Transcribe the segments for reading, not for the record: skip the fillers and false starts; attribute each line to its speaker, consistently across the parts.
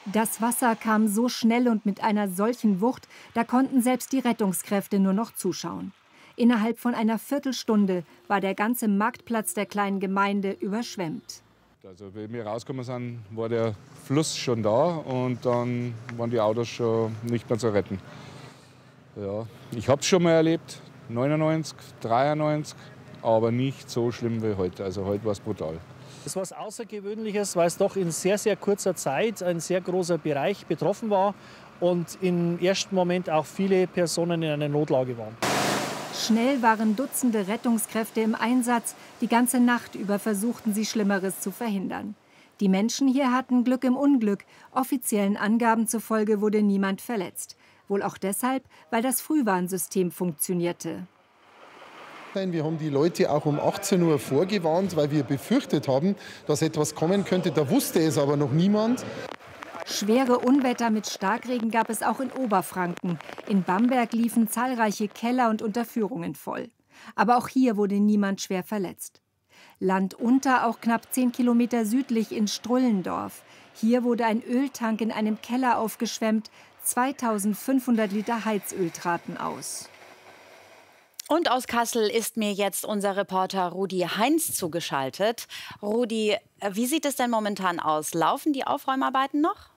Speaker 1: Das Wasser kam so schnell und mit einer solchen Wucht, da konnten selbst die Rettungskräfte nur noch zuschauen. Innerhalb von einer Viertelstunde war der ganze Marktplatz der kleinen Gemeinde überschwemmt.
Speaker 2: Also, wie wir rausgekommen sind, war der Fluss schon da und dann waren die Autos schon nicht mehr zu retten. Ja, ich habe es schon mal erlebt, 99, 93, aber nicht so schlimm wie heute. Also heute war es brutal.
Speaker 3: Es war was Außergewöhnliches, weil es doch in sehr, sehr kurzer Zeit ein sehr großer Bereich betroffen war und im ersten Moment auch viele Personen in einer Notlage waren.
Speaker 1: Schnell waren Dutzende Rettungskräfte im Einsatz. Die ganze Nacht über versuchten sie, Schlimmeres zu verhindern. Die Menschen hier hatten Glück im Unglück. Offiziellen Angaben zufolge wurde niemand verletzt. Wohl auch deshalb, weil das Frühwarnsystem funktionierte.
Speaker 4: Wir haben die Leute auch um 18 Uhr vorgewarnt, weil wir befürchtet haben, dass etwas kommen könnte. Da wusste es aber noch niemand.
Speaker 1: Schwere Unwetter mit Starkregen gab es auch in Oberfranken. In Bamberg liefen zahlreiche Keller und Unterführungen voll. Aber auch hier wurde niemand schwer verletzt. Landunter auch knapp 10 Kilometer südlich in Strullendorf. Hier wurde ein Öltank in einem Keller aufgeschwemmt. 2500 Liter Heizöl traten aus.
Speaker 5: Und aus Kassel ist mir jetzt unser Reporter Rudi Heinz zugeschaltet. Rudi, wie sieht es denn momentan aus? Laufen die Aufräumarbeiten noch?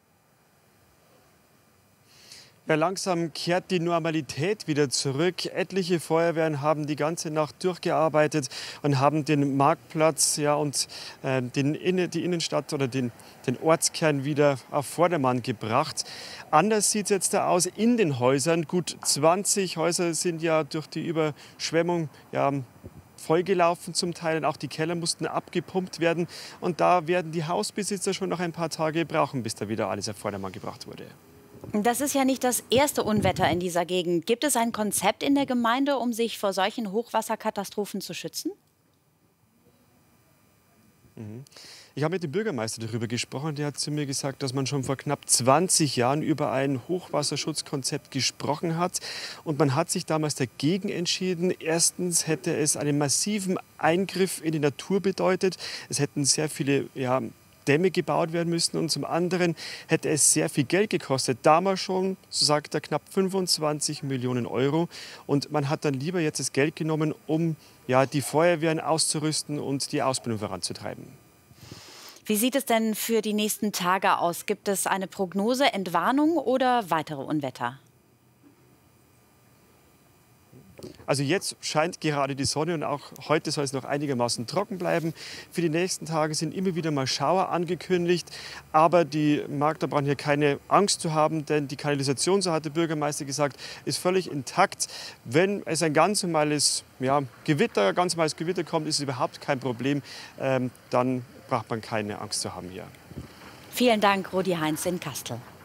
Speaker 6: Ja, langsam kehrt die Normalität wieder zurück. Etliche Feuerwehren haben die ganze Nacht durchgearbeitet und haben den Marktplatz und die Innenstadt oder den Ortskern wieder auf Vordermann gebracht. Anders sieht es jetzt da aus in den Häusern. Gut 20 Häuser sind ja durch die Überschwemmung vollgelaufen zum Teil. Und auch die Keller mussten abgepumpt werden. Und da werden die Hausbesitzer schon noch ein paar Tage brauchen, bis da wieder alles auf Vordermann gebracht wurde.
Speaker 5: Das ist ja nicht das erste Unwetter in dieser Gegend. Gibt es ein Konzept in der Gemeinde, um sich vor solchen Hochwasserkatastrophen zu schützen?
Speaker 6: Ich habe mit dem Bürgermeister darüber gesprochen. Der hat zu mir gesagt, dass man schon vor knapp 20 Jahren über ein Hochwasserschutzkonzept gesprochen hat. Und man hat sich damals dagegen entschieden. Erstens hätte es einen massiven Eingriff in die Natur bedeutet. Es hätten sehr viele Dämme gebaut werden müssen und zum anderen hätte es sehr viel Geld gekostet. Damals schon, so sagt er, knapp 25 Millionen Euro. Und man hat dann lieber jetzt das Geld genommen, um die Feuerwehren auszurüsten und die Ausbildung voranzutreiben.
Speaker 5: Wie sieht es denn für die nächsten Tage aus? Gibt es eine Prognose, Entwarnung oder weitere Unwetter?
Speaker 6: Also jetzt scheint gerade die Sonne und auch heute soll es noch einigermaßen trocken bleiben. Für die nächsten Tage sind immer wieder mal Schauer angekündigt. Aber die Makler brauchen hier keine Angst zu haben, denn die Kanalisation, so hat der Bürgermeister gesagt, ist völlig intakt. Wenn es ein ganz normales Gewitter kommt, ist es überhaupt kein Problem. Dann braucht man keine Angst zu haben hier.
Speaker 5: Vielen Dank, Rudi Heinz in Kastel.